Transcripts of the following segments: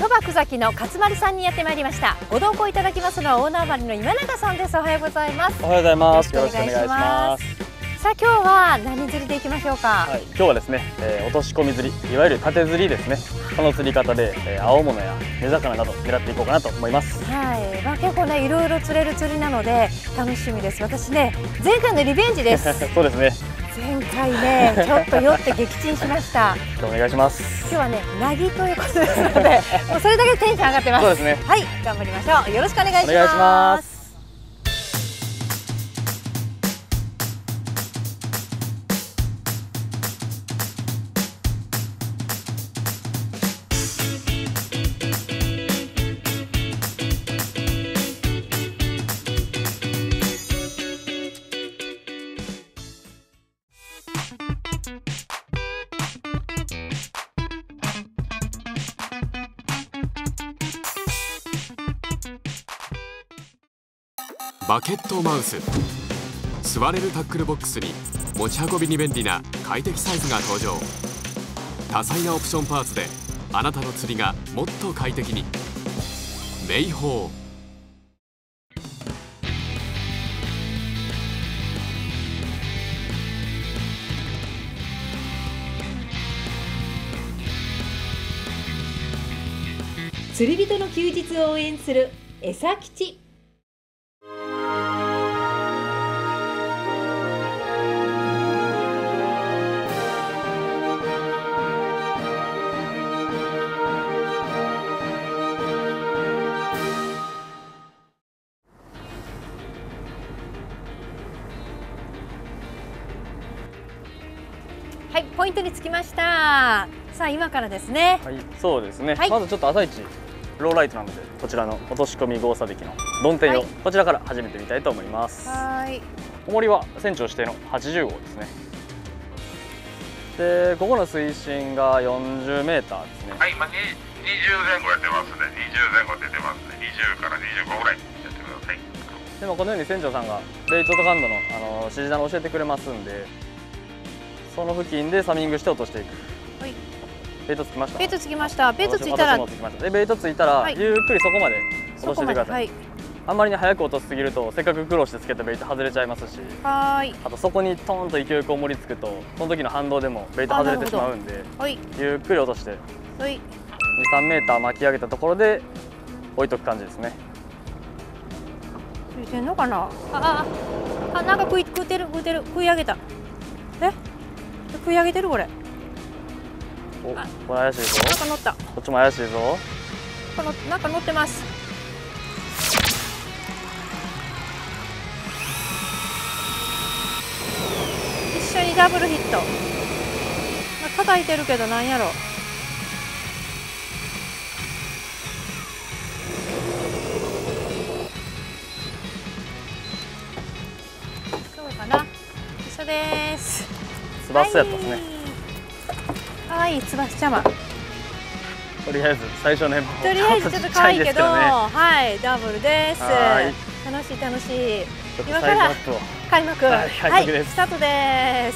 鳥羽草木の勝丸さんにやってまいりました。ご同行いただきますのは大縄張りの今永さんです。おはようございます。 おはようございます。よろしくお願いします。 さあ今日は何釣りでいきましょうか。 はい、今日はですね、落とし込み釣り、いわゆる縦釣りですね。この釣り方で、青物や根魚など狙っていこうかなと思います。 はい、結構ねいろいろ釣れる釣りなので楽しみです。私ね前回のリベンジです。 そうですね。 前回ねちょっと酔って撃沈しました。 お願いします。 今日はねなぎということですので、もうそれだけでテンション上がってます。 そうですね。 はい、頑張りましょう。よろしくお願いします。 お願いします。 バケットマウス、座れるタックルボックスに持ち運びに便利な快適サイズが登場。多彩なオプションパーツであなたの釣りがもっと快適に。メイホー。 釣り人の休日を応援するえさきち。はい、ポイントにつきました。さあ今からですね。 はい、そうですね。 はい、 まずちょっと朝一ローライトなので、こちらの落とし込み合差デキのドンテンをこちらから始めてみたいと思います。 はい。 重りは船長指定の80号ですね。で、ここの水深が40メーターですね。 はい、今20前後やってますね。20前後出てますね。20から25ぐらいやってください。 でもこのように船長さんがベイトと感度の指示弾を教えてくれますんで、その付近でサミングして落としていく。はい。ベイトつきました。 ベイトつきました。ベイトついたら。 で、ベイトついたら、ゆっくりそこまで落としていてください。はい、あんまりね早く落としすぎると、せっかく苦労してつけたベイト外れちゃいますし。はい。あとそこにトーンと勢いよく重りつくと、その時の反動でもベイト外れてしまうんで。はい。ゆっくり落として。はい。2、3メーター巻き上げたところで置いとく感じですね。 ついてんのかな。なんか食い上げた。食い上げてるこれ。 お、これ怪しいぞ。 なんか乗った。 こっちも怪しいぞ。 なんか乗ってます。一緒にダブルヒット。叩いてるけどなんやろ。そうかな。一緒です。 ツバスやったですね。 可愛いツバスちゃま。 とりあえず最初ね。 とりあえずちょっと可愛いけど、はい、ダブルです。楽しい楽しい。今から開幕。はい、スタートです。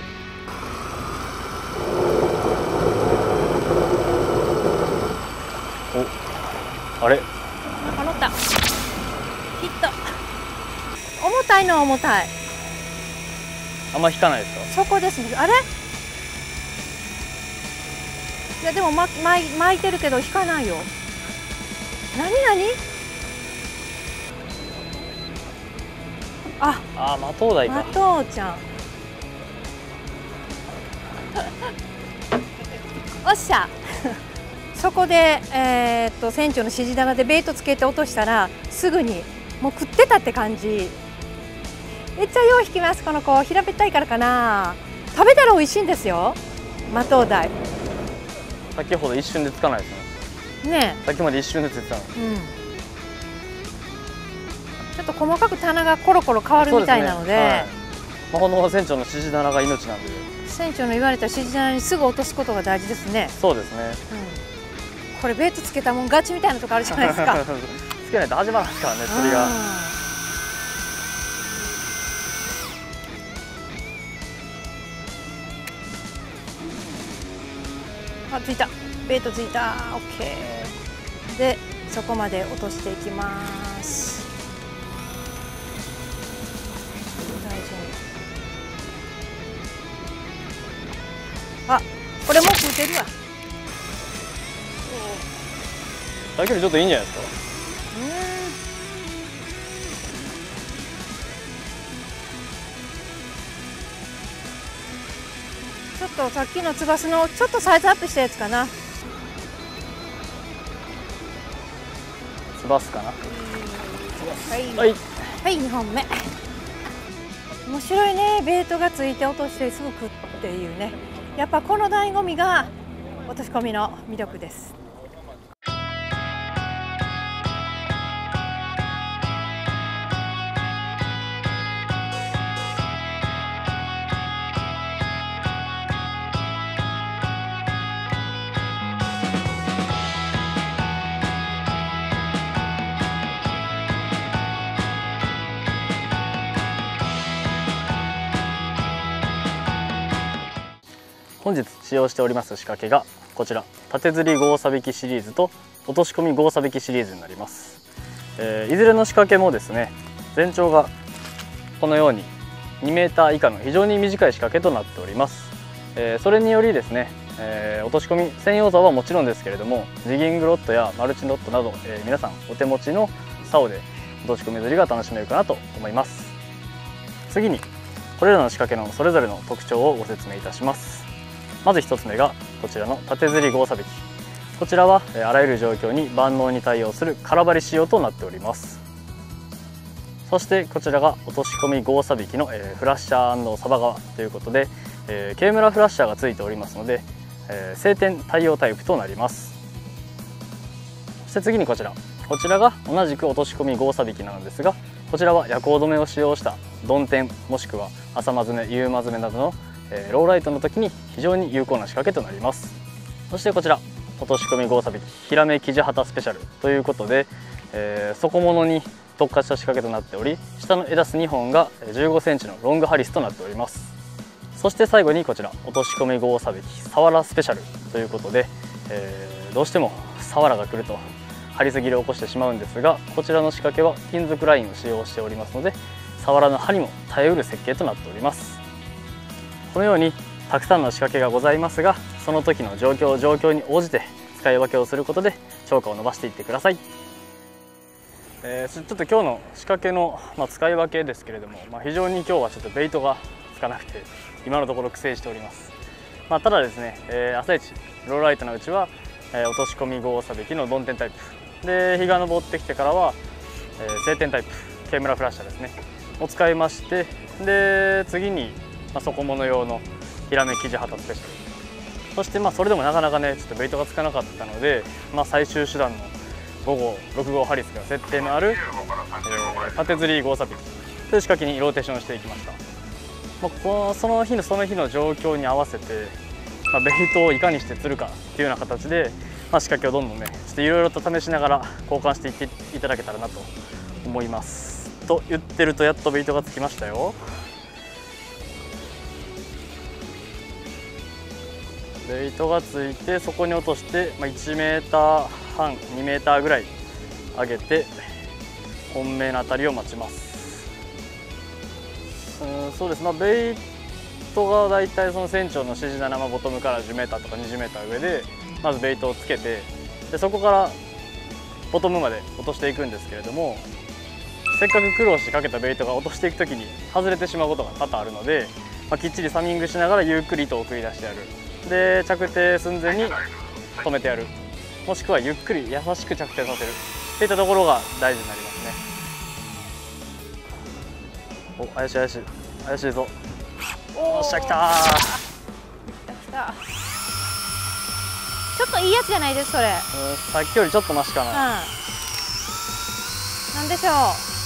お、あれ？ なんか乗った。ヒット。重たいのは重たい。 あんま引かないですか？ そこですね。あれ？いやでも巻いてるけど引かないよ。何？ マトウダイか。 マトウちゃん。おっしゃ。そこで船長の指示玉でベイトつけて落としたらすぐにもう食ってたって感じ。めっちゃよう引きます。この子平べったいからかな。食べたら美味しいんですよ。マトウダイ。 先ほど一瞬でつかないですね。ねえ。さっきまで一瞬でついてたの。 ちょっと細かく棚がコロコロ変わるみたいなので。 この船長の指示棚が命なんで。 船長の言われた指示棚にすぐ落とすことが大事ですね。 そうですね。 これベイトつけたもんガチみたいなとこあるじゃないですか。 つけないと始まらないからね、釣りが。 あ、ついた。ベイトついた。オッケー。 でそこまで落としていきます。大丈夫。あ、これもう食うてるわ。 さっきよりちょっといいんじゃないですか。 ちょっとさっきの翼のちょっとサイズアップしたやつかな。 翼かな。 はいはい、はい、2本目。面白いね、ベイトがついて落としてすぐ食っていうね。やっぱこの醍醐味が落とし込みの魅力です。 本日使用しております仕掛けがこちら、縦釣りゴーサ引きシリーズと落とし込みゴーサ引きシリーズになります。いずれの仕掛けもですね、全長がこのように2 m以下の非常に短い仕掛けとなっております。それによりですね、落とし込み専用竿はもちろんですけれども、ジギングロッドやマルチロッドなど、皆さんお手持ちの竿で落とし込み釣りが楽しめるかなと思います。次にこれらの仕掛けのそれぞれの特徴をご説明いたします。まず1つ目がこちらの縦釣りゴーサ引き。こちらはあらゆる状況に万能に対応する空張り仕様となっております。そしてこちらが落とし込みゴーサ引きのフラッシャー&サバ側ということで、ケームラフラッシャーがついておりますので、晴天対応タイプとなります。そして次にこちらが同じく落とし込みゴーサ引きなのですが、こちらは夜光止めを使用した曇天もしくは朝間詰め、夕間詰めなどのローライトの時に非常に有効な仕掛けとなります。そしてこちら落とし込みゴーサ引きヒラメキジハタスペシャルということで、底物に特化した仕掛けとなっており、下の枝ス2本が15センチのロングハリスとなっております。そして最後にこちら落とし込みゴーサ引きサワラスペシャルということで、どうしてもサワラが来ると張りすぎで起こしてしまうんですが、こちらの仕掛けは金属ラインを使用しておりますので、サワラの刃にも耐えうる設計となっております。このようにたくさんの仕掛けがございますが、その時の状況に応じて使い分けをすることで超過を伸ばしていってください。ちょっと今日の仕掛けの、使い分けですけれども、非常に今日はちょっとベイトがつかなくて今のところ苦戦しております。ただですね、朝一ローライトのうちは、落とし込みゴーサ引きの曇天タイプで、日が昇ってきてからは、晴天タイプケームラフラッシャーですねを使いまして、で次に底物用のヒラメキジハタスペシャル、そしてそれでもなかなかねちょっとベイトがつかなかったので、最終手段の5号6号ハリスが設定のある、縦釣りゴーサ引きという仕掛けにローテーションしていきました。その日の状況に合わせて、ベイトをいかにして釣るかっていうような形で、仕掛けをどんどんねちょっといろいろと試しながら交換していっていただけたらなと思います。と言ってるとやっとベイトがつきましたよ。ベイトがついてそこに落として、1 m半2 mぐらい上げて本命のあたりを待ちます。そうです、ベイトがだいたいその船長の指示7、ボトムから10 m とか20 m上でまずベイトをつけて、でそこからボトムまで落としていくんですけれども、せっかく苦労してかけたベイトが落としていく時に外れてしまうことが多々あるので、きっちりサミングしながらゆっくり糸を送り出してやる。で着底寸前に止めてやる、もしくはゆっくり優しく着底させるっていったところが大事になりますね。お、怪しいぞ。おっしゃ、来たー。 ちょっといいやつじゃないですそれ。 さっきよりちょっとマシかな。 なんでしょう。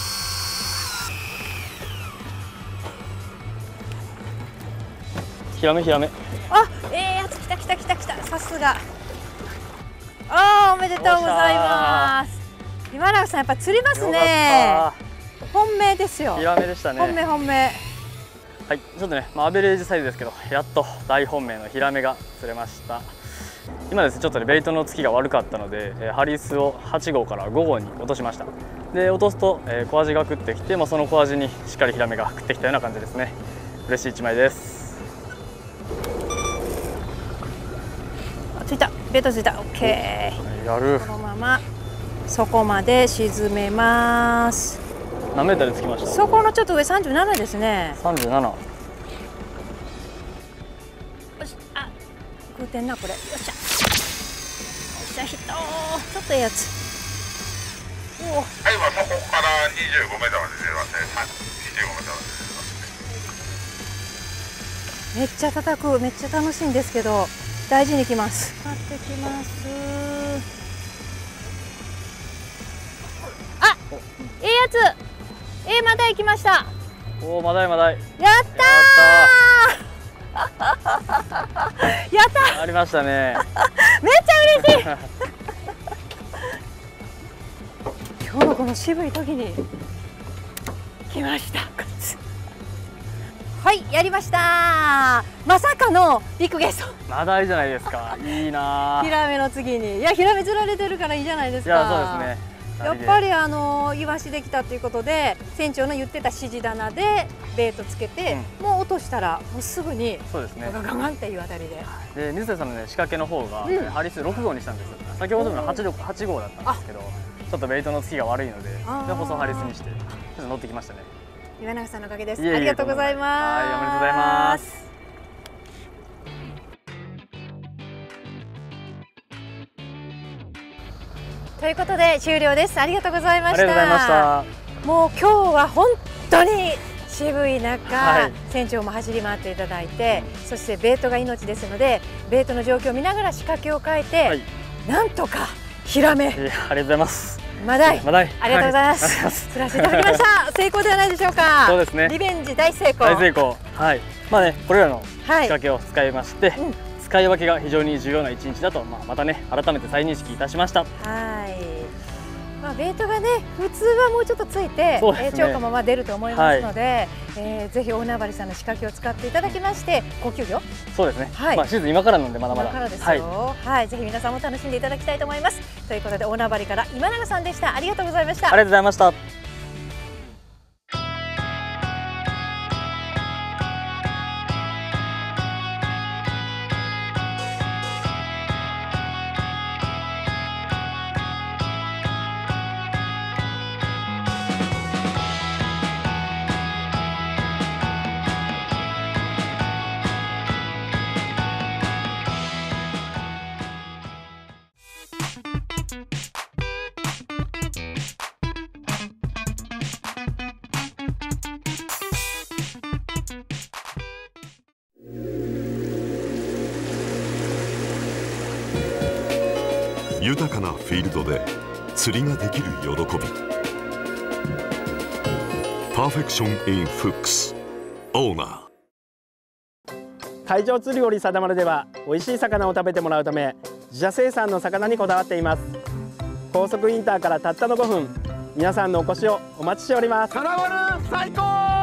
ヒラメ。 あ、やつ来た。さすが。おめでとうございます。今永さんやっぱ釣りますね。本命ですよ。 ヒラメでしたね。 本命。 はい、ちょっとね、アベレージサイズですけど、やっと大本命のヒラメが釣れました。 今ですねちょっとねベイトのつきが悪かったので、ハリスを8号から5号に落としました。で落とすと、小アジが食ってきて、その小アジにしっかりヒラメが食ってきたような感じですね。嬉しい1枚です。 ついた、ベイトついた。 OK、 やる。 このまま底まで沈めます。 何メーターでつきました？ 底のちょっと上37ですね。 37。よし、あ、食うてんなこれ。よっしゃ。よっしゃ、ヒット。ちょっといいやつ。おお。はい、 そこから25メーターまで出ますね。25メーターまで出ますね。 めっちゃ叩く、めっちゃ楽しいんですけど、大事にきます。買ってきます。あ、いいやつ。まだ行きました。 おお、マダイマダイ。 やったー。やった。 ありましたね。 めっちゃ嬉しい。今日のこの渋い時に来ました。はい、やりました。まさかのビッグゲスト。 マダイじゃないですか。いいな。 ヒラメの次に、いや、ヒラメ釣られてるからいいじゃないですか。 いや、そうですね。 やっぱりイワシできたということで、船長の言ってた指示棚でベイトつけて、もう落としたらもうすぐにそうですね、 ガガガンっていうあたりで。 で水瀬さんのね仕掛けの方が、ハリス6号にしたんですよ。先ほどの8号だったんですけど、ちょっとベイトのつきが悪いので、細ハリスにしてちょっと乗ってきましたね。 岩永さんのおかげです。ありがとうございます。 はい、おめでとうございます。 ということで終了です。ありがとうございました。 ありがとうございました。 もう今日は本当に渋い中、船長も走り回っていただいて、そしてベイトが命ですので、ベイトの状況を見ながら仕掛けを変えて、なんとかヒラメ、 ありがとうございます。 マダイ、ありがとうございます。釣らせていただきました。成功ではないでしょうか。 そうですね。 リベンジ大成功。 大成功。はい。まあね、これらの仕掛けを使いまして、使い分けが非常に重要な一日だと、またね、改めて再認識いたしました。 はい。ベイトがね、普通はもうちょっとついて、超過も出ると思いますので、ぜひ大海原さんの仕掛けを使っていただきまして、高級魚。 そうですね。まあシーズン今からなんでまだまだ。 今からですよ。はい、ぜひ皆さんも楽しんでいただきたいと思います。ということで大海原から今永さんでした。ありがとうございました。 ありがとうございました。 豊かなフィールドで釣りができる喜び。パーフェクション・イン・フックスオーナー。 海上釣り堀定丸では美味しい魚を食べてもらうため、自社生産の魚にこだわっています。高速インターからたったの5分、皆さんのお越しをお待ちしております。 定丸最高。